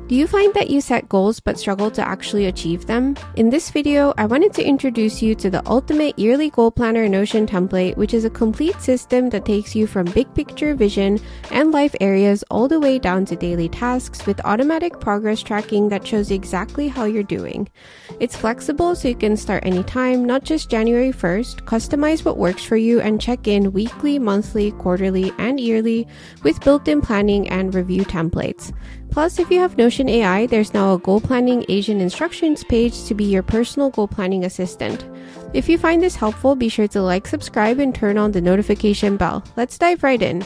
Do you find that you set goals but struggle to actually achieve them? In this video, I wanted to introduce you to the ultimate yearly goal planner Notion template, which is a complete system that takes you from big picture vision and life areas all the way down to daily tasks with automatic progress tracking that shows exactly how you're doing. It's flexible so you can start anytime, not just January 1st, customize what works for you, and check in weekly, monthly, quarterly, and yearly with built-in planning and review templates. Plus, if you have Notion AI, there's now a goal planning Asian instructions page to be your personal goal planning assistant. If you find this helpful, be sure to like, subscribe, and turn on the notification bell. Let's dive right in.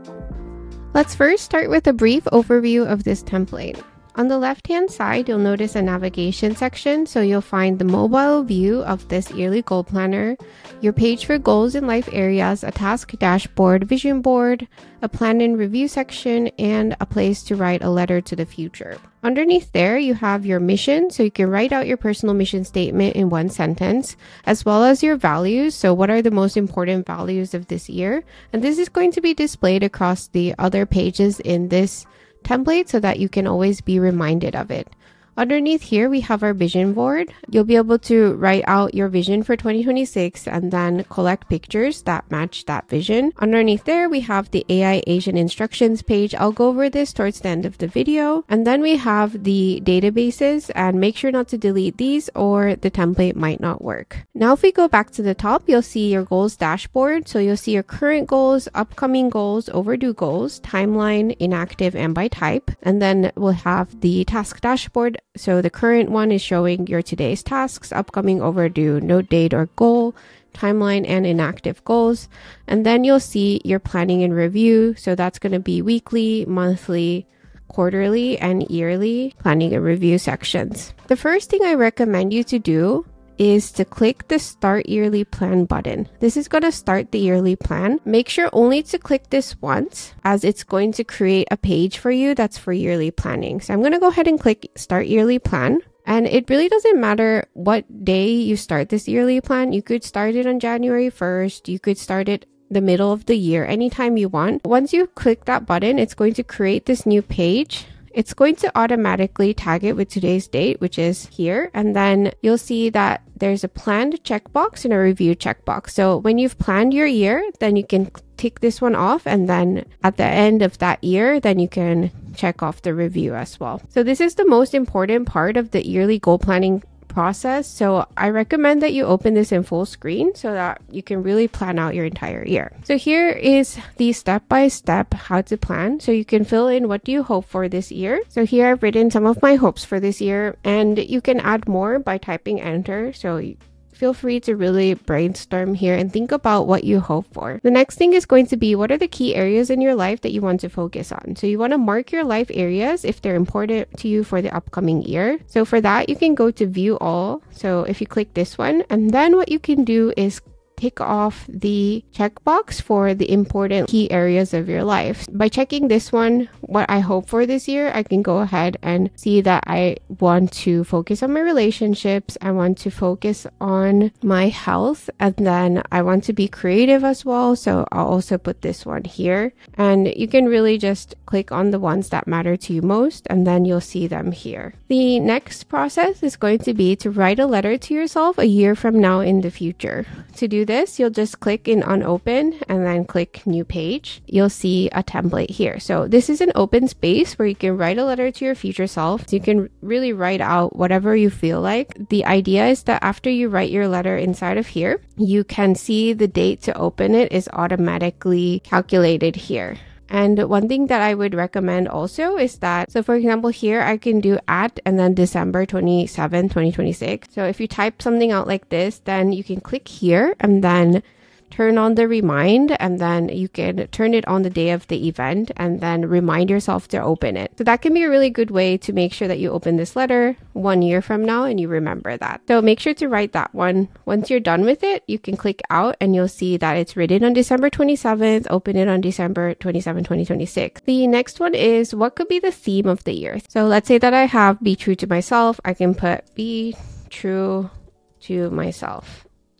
Let's first start with a brief overview of this template. On the left-hand side, you'll notice a navigation section, so you'll find the mobile view of this yearly goal planner, your page for goals in life areas, a task dashboard, vision board, a plan and review section, and a place to write a letter to the future. Underneath there, you have your mission, so you can write out your personal mission statement in one sentence, as well as your values, so what are the most important values of this year, and this is going to be displayed across the other pages in this template so that you can always be reminded of it. Underneath here, we have our vision board. You'll be able to write out your vision for 2026 and then collect pictures that match that vision. Underneath there, we have the AI Asian instructions page. I'll go over this towards the end of the video. And then we have the databases, and make sure not to delete these or the template might not work. Now, if we go back to the top, you'll see your goals dashboard. So you'll see your current goals, upcoming goals, overdue goals, timeline, inactive, and by type. And then we'll have the task dashboard. So the current one is showing your today's tasks, upcoming, overdue, note date or goal, timeline, and inactive goals. And then you'll see your planning and review. So that's going to be weekly, monthly, quarterly, and yearly planning and review sections. The first thing I recommend you to do is to click the Start Yearly Plan button. This is going to start the yearly plan. Make sure only to click this once, as it's going to create a page for you that's for yearly planning. So I'm going to go ahead and click Start Yearly Plan. And it really doesn't matter what day you start this yearly plan. You could start it on January 1st. You could start it the middle of the year, anytime you want. Once you click that button, it's going to create this new page. It's going to automatically tag it with today's date, which is here. And then you'll see that there's a planned checkbox and a review checkbox. So when you've planned your year, then you can tick this one off. And then at the end of that year, then you can check off the review as well. So this is the most important part of the yearly goal planning process. So I recommend that you open this in full screen so that you can really plan out your entire year. So here is the step-by-step how to plan. So you can fill in what do you hope for this year. So here I've written some of my hopes for this year, and you can add more by typing enter. So feel free to really brainstorm here and think about what you hope for. The next thing is going to be, what are the key areas in your life that you want to focus on? So you want to mark your life areas if they're important to you for the upcoming year. So for that, you can go to view all. So if you click this one, and then what you can do is tick off the checkbox for the important key areas of your life. By checking this one, what I hope for this year, I can go ahead and see that I want to focus on my relationships. I want to focus on my health, and then I want to be creative as well. So I'll also put this one here, and you can really just click on the ones that matter to you most, and then you'll see them here. The next process is going to be to write a letter to yourself a year from now in the future. To do this, you'll just click in unopen and then click new page. You'll see a template here. So this is an open space where you can write a letter to your future self. So you can really write out whatever you feel like. The idea is that after you write your letter inside of here, you can see the date to open it is automatically calculated here. And one thing that I would recommend also is that, so for example, here I can do at and then December 27, 2026. So if you type something out like this, then you can click here and then turn on the remind, and then you can turn it on the day of the event and then remind yourself to open it. So that can be a really good way to make sure that you open this letter 1 year from now and you remember that. So make sure to write that one. Once you're done with it, you can click out and you'll see that it's written on December 27th, open it on December 27, 2026. The next one is, what could be the theme of the year? So let's say that I have be true to myself. I can put be true to myself.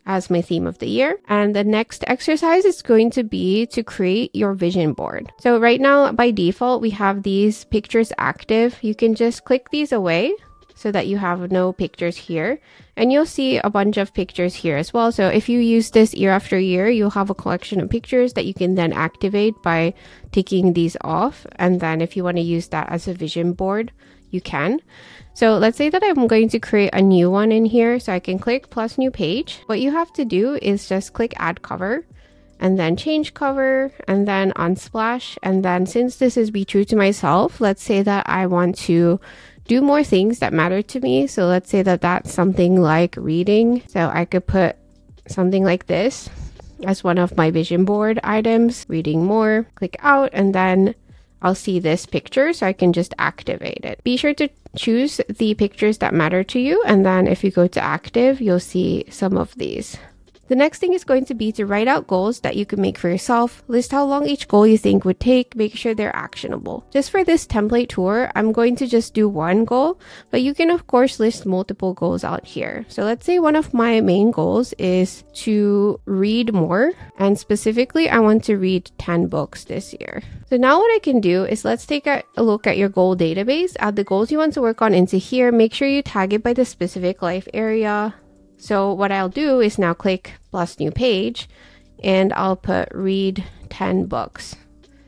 as my theme of the year. And the next exercise is going to be to create your vision board. So right now, by default, we have these pictures active. You can just click these away so that you have no pictures here. And you'll see a bunch of pictures here as well. So if you use this year after year, you'll have a collection of pictures that you can then activate by taking these off. And then if you want to use that as a vision board, you can. So let's say that I'm going to create a new one in here. So I can click plus new page. What you have to do is just click add cover and then change cover and then unsplash. And then since this is be true to myself, let's say that I want to do more things that matter to me. So let's say that that's something like reading. So I could put something like this as one of my vision board items, reading more, click out, and then I'll see this picture, so I can just activate it. Be sure to choose the pictures that matter to you, and then if you go to active, you'll see some of these. The next thing is going to be to write out goals that you can make for yourself, list how long each goal you think would take, make sure they're actionable. Just for this template tour, I'm going to just do one goal, but you can of course list multiple goals out here. So let's say one of my main goals is to read more, and specifically I want to read 10 books this year. So now what I can do is let's take a look at your goal database, add the goals you want to work on into here, make sure you tag it by the specific life area. So what I'll do is now click plus new page and I'll put read 10 books.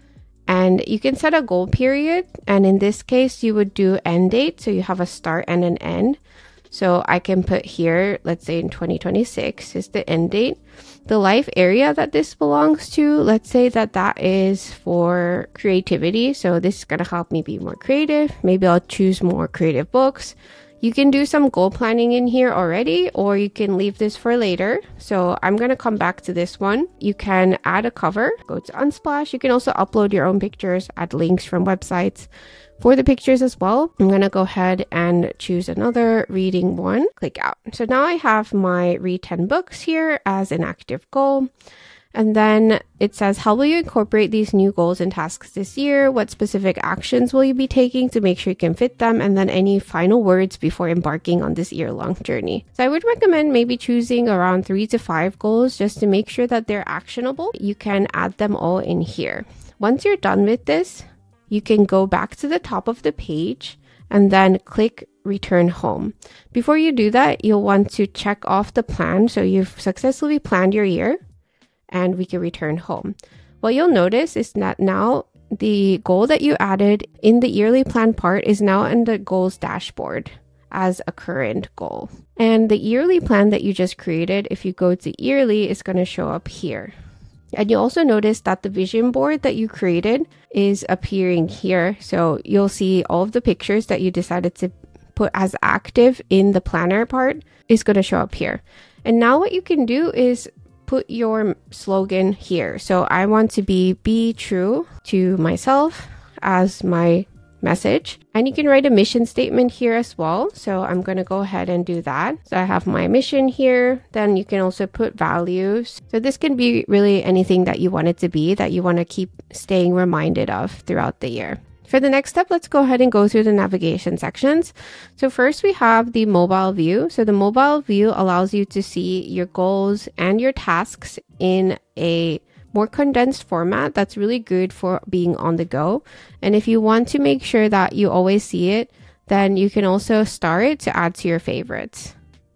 And you can set a goal period. And in this case, you would do end date. So you have a start and an end. So I can put here, let's say in 2026 is the end date. The life area that this belongs to, let's say that that is for creativity. So this is going to help me be more creative. Maybe I'll choose more creative books. You can do some goal planning in here already, or you can leave this for later. So I'm going to come back to this one. You can add a cover, go to Unsplash. You can also upload your own pictures, add links from websites for the pictures as well. I'm going to go ahead and choose another reading one, click out. So now I have my read 10 books here as an active goal. And then it says, how will you incorporate these new goals and tasks this year? What specific actions will you be taking to make sure you can fit them? And then any final words before embarking on this year-long journey. So I would recommend maybe choosing around 3 to 5 goals just to make sure that they're actionable. You can add them all in here. Once you're done with this, you can go back to the top of the page and then click return home. Before you do that, you'll want to check off the plan. So you've successfully planned your year. And we can return home. What you'll notice is that now the goal that you added in the yearly plan part is now in the goals dashboard as a current goal. And the yearly plan that you just created, if you go to yearly, is going to show up here. And you also notice that the vision board that you created is appearing here. So you'll see all of the pictures that you decided to put as active in the planner part is going to show up here. And now what you can do is put your slogan here. So I want to be true to myself as my message. And you can write a mission statement here as well. So I'm going to go ahead and do that. So I have my mission here. Then you can also put values. So this can be really anything that you want it to be, that you want to keep staying reminded of throughout the year. For the next step, let's go ahead and go through the navigation sections. So first we have the mobile view. So the mobile view allows you to see your goals and your tasks in a more condensed format that's really good for being on the go. And if you want to make sure that you always see it, then you can also star it to add to your favorites.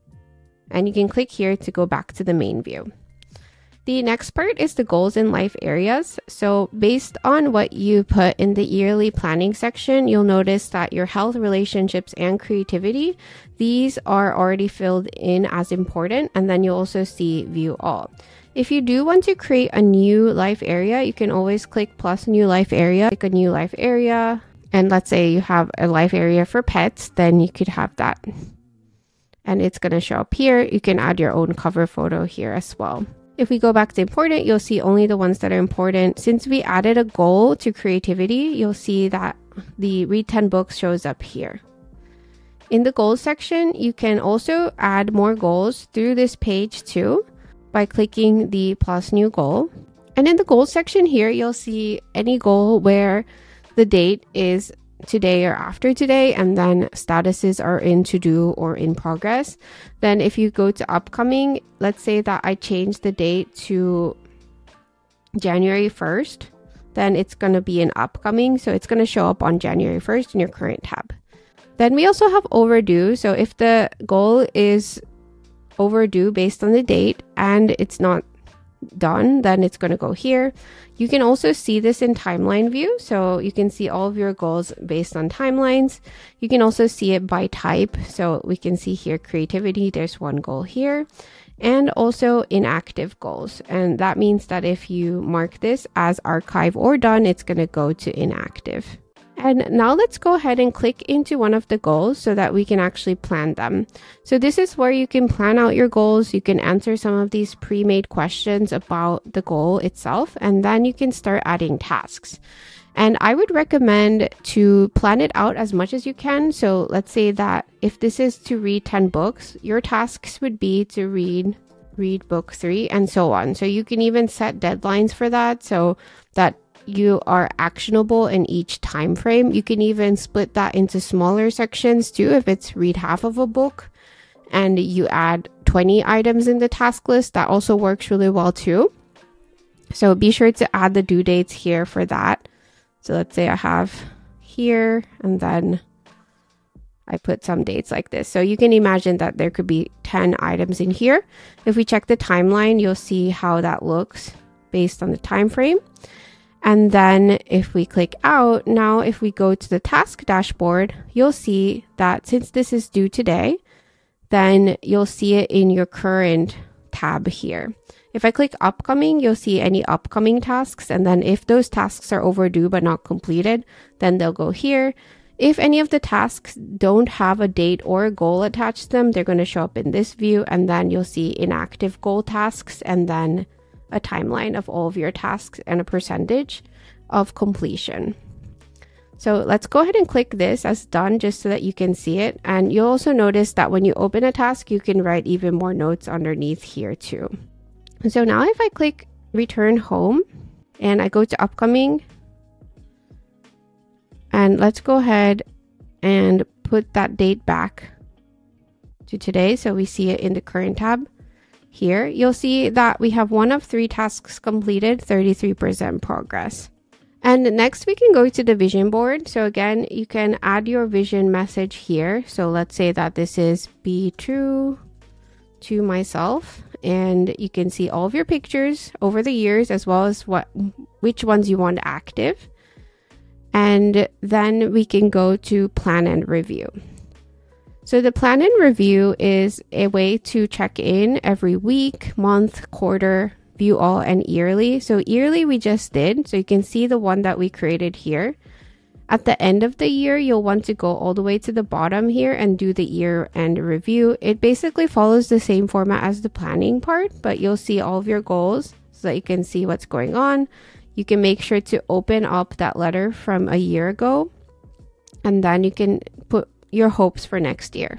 And you can click here to go back to the main view. The next part is the goals in life areas. So based on what you put in the yearly planning section, you'll notice that your health, relationships, and creativity, these are already filled in as important. And then you'll also see view all. If you do want to create a new life area, you can always click plus new life area, pick a new life area. And let's say you have a life area for pets, then you could have that. And it's going to show up here. You can add your own cover photo here as well. If we go back to important, you'll see only the ones that are important. Since we added a goal to creativity, you'll see that the read 10 books shows up here. In the goals section, you can also add more goals through this page too by clicking the plus new goal. And in the goals section here, you'll see any goal where the date is today or after today, and then statuses are in to do or in progress. Then if you go to upcoming, let's say that I change the date to January 1st, then it's going to be in upcoming. So it's going to show up on January 1st in your current tab. Then we also have overdue. So if the goal is overdue based on the date and it's not done, then it's going to go here. You can also see this in timeline view. So you can see all of your goals based on timelines. You can also see it by type. So we can see here creativity, there's one goal here. And also inactive goals. And that means that if you mark this as archive or done, it's going to go to inactive. And now let's go ahead and click into one of the goals so that we can actually plan them. So this is where you can plan out your goals. You can answer some of these pre-made questions about the goal itself, and then you can start adding tasks. And I would recommend to plan it out as much as you can. So let's say that if this is to read 10 books, your tasks would be to read book 3 and so on. So you can even set deadlines for that so that you are actionable in each time frame. You can even split that into smaller sections too. If it's read half of a book and you add 20 items in the task list, that also works really well too. So be sure to add the due dates here for that. So let's say I have here and then I put some dates like this. So you can imagine that there could be 10 items in here. If we check the timeline, you'll see how that looks based on the time frame. And then if we click out, now if we go to the task dashboard, you'll see that since this is due today, then you'll see it in your current tab here. If I click upcoming, you'll see any upcoming tasks. And then if those tasks are overdue but not completed, then they'll go here. If any of the tasks don't have a date or a goal attached to them, they're going to show up in this view. And then you'll see inactive goal tasks and then a timeline of all of your tasks and a percentage of completion. So let's go ahead and click this as done just so that you can see it. And you'll also notice that when you open a task, you can write even more notes underneath here too. So now if I click return home and I go to upcoming, and let's go ahead and put that date back to today. So we see it in the current tab here. You'll see that we have 1 of 3 tasks completed, 33% progress. And next we can go to the vision board. So again, you can add your vision message here. So let's say that this is be true to myself. And you can see all of your pictures over the years as well as which ones you want active. And then we can go to plan and review. So the plan and review is a way to check in every week, month, quarter, view all, and yearly. So yearly we just did. So you can see the one that we created here. At the end of the year, you'll want to go all the way to the bottom here and do the year-end review. It basically follows the same format as the planning part, but you'll see all of your goals so that you can see what's going on. You can make sure to open up that letter from a year ago, and then you can put your hopes for next year.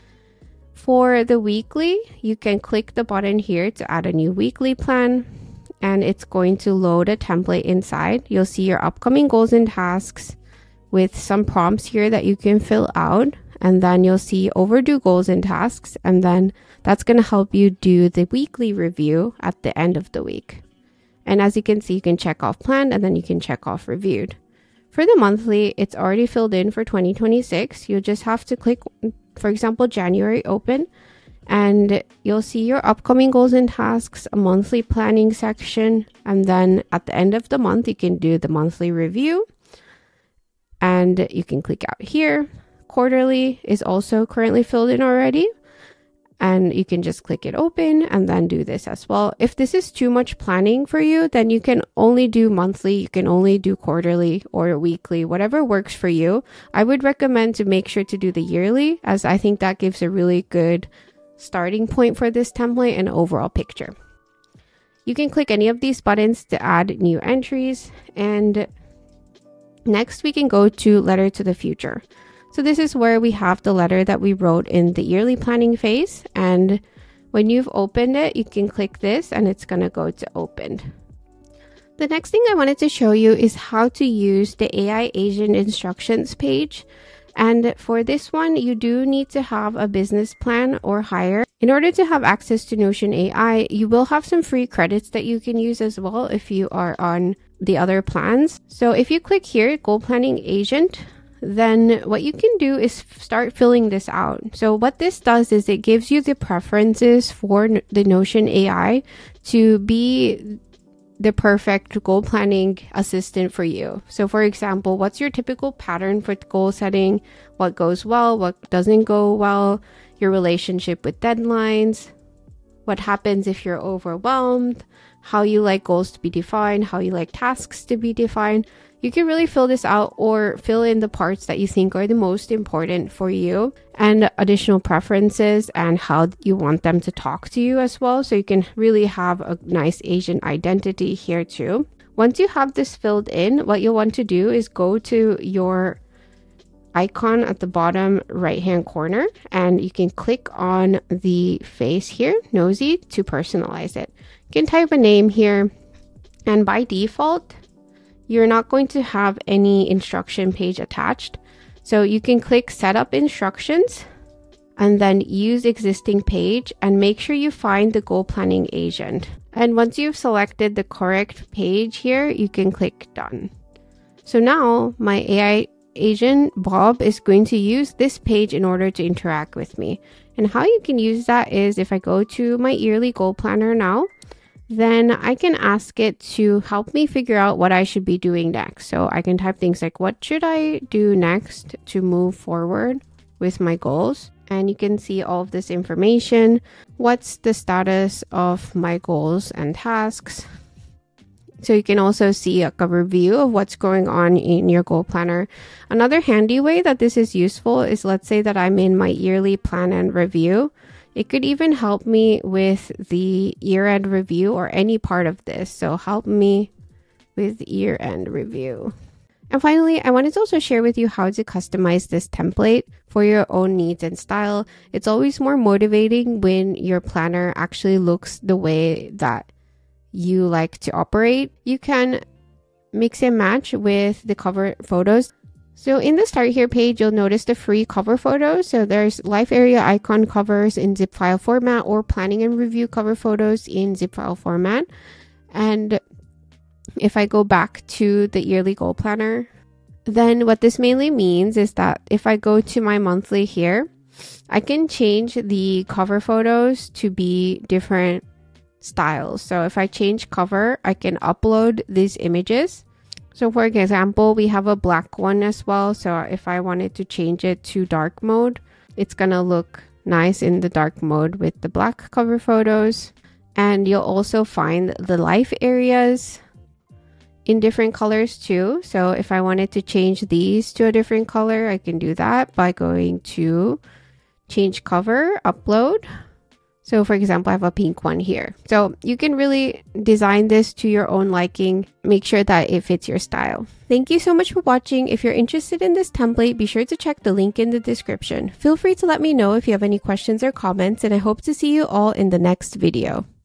For the weekly, you can click the button here to add a new weekly plan, and it's going to load a template inside. You'll see your upcoming goals and tasks with some prompts here that you can fill out, and then you'll see overdue goals and tasks, and then that's going to help you do the weekly review at the end of the week. And as you can see, you can check off planned and then you can check off reviewed. For the monthly, it's already filled in for 2026. You'll just have to click, for example, January open, and you'll see your upcoming goals and tasks, a monthly planning section, and then at the end of the month, you can do the monthly review. And you can click out here. Quarterly is also currently filled in already. And you can just click it open and then do this as well. If this is too much planning for you, then you can only do monthly, you can only do quarterly or weekly, whatever works for you. I would recommend to make sure to do the yearly, as I think that gives a really good starting point for this template and overall picture. You can click any of these buttons to add new entries, and next we can go to letter to the future. So this is where we have the letter that we wrote in the yearly planning phase. And when you've opened it, you can click this and it's going to go to opened. The next thing I wanted to show you is how to use the AI agent instructions page. And for this one, you do need to have a business plan or higher. In order to have access to Notion AI, you will have some free credits that you can use as well if you are on the other plans. So if you click here, Goal Planning Agent, then what you can do is start filling this out. So what this does is it gives you the preferences for the Notion AI to be the perfect goal planning assistant for you. So for example, what's your typical pattern for goal setting? What goes well? What doesn't go well? Your relationship with deadlines? What happens if you're overwhelmed? How you like goals to be defined? How you like tasks to be defined? You can really fill this out or fill in the parts that you think are the most important for you and additional preferences and how you want them to talk to you as well. So you can really have a nice agent identity here too. Once you have this filled in, what you'll want to do is go to your icon at the bottom right hand corner and you can click on the face here, Nosy, to personalize it. You can type a name here, and by default, you're not going to have any instruction page attached. So you can click Setup Instructions and then use existing page and make sure you find the goal planning agent. And once you've selected the correct page here, you can click Done. So now my AI agent, Bob, is going to use this page in order to interact with me. And how you can use that is if I go to my yearly goal planner now, then I can ask it to help me figure out what I should be doing next. So I can type things like, what should I do next to move forward with my goals? And you can see all of this information. What's the status of my goals and tasks? So you can also see a review of what's going on in your goal planner. Another handy way that this is useful is, let's say that I'm in my yearly plan and review. It could even help me with the year-end review or any part of this. So help me with year-end review. And finally, I wanted to also share with you how to customize this template for your own needs and style. It's always more motivating when your planner actually looks the way that you like to operate. You can mix and match with the cover photos. So in the Start Here page, you'll notice the free cover photos. So there's life area icon covers in zip file format or planning and review cover photos in zip file format. And if I go back to the yearly goal planner, then what this mainly means is that if I go to my monthly here, I can change the cover photos to be different styles. So if I change cover, I can upload these images. So for example, we have a black one as well. So if I wanted to change it to dark mode, it's gonna look nice in the dark mode with the black cover photos. And you'll also find the life areas in different colors too. So if I wanted to change these to a different color, I can do that by going to change cover, upload. So for example, I have a pink one here. So you can really design this to your own liking. Make sure that it fits your style. Thank you so much for watching. If you're interested in this template, be sure to check the link in the description. Feel free to let me know if you have any questions or comments, and I hope to see you all in the next video.